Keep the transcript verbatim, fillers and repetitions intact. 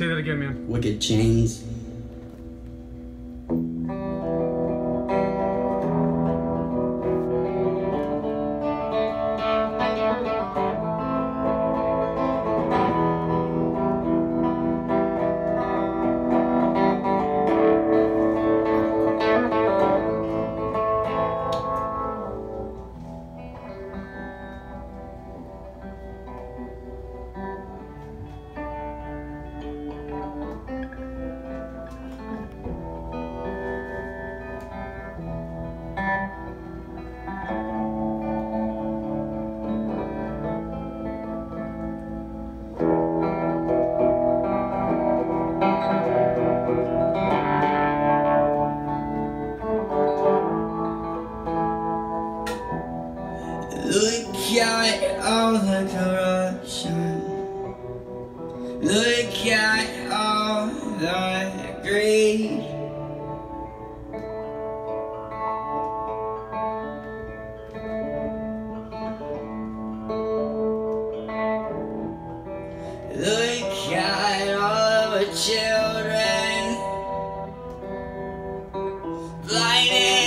Say that again, man. Wicked chains. Look at all the corruption. Look at all the greed. Look at all the children blinded.